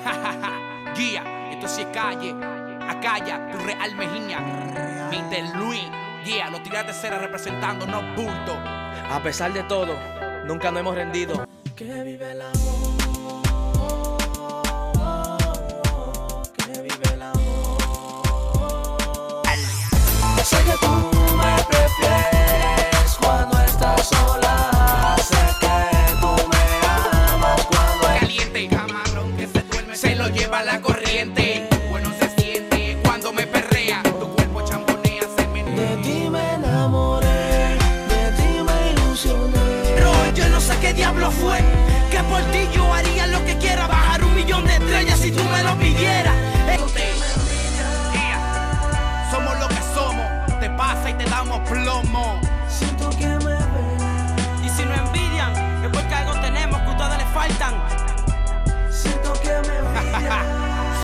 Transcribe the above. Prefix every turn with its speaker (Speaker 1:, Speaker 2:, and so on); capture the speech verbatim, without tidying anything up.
Speaker 1: Guía, esto sí es calle. Acalla, tu real Mejía. mister Luis, guía, los tigres de cera representando, no bulto.
Speaker 2: A pesar de todo, nunca nos hemos rendido.
Speaker 3: Que vive el amor.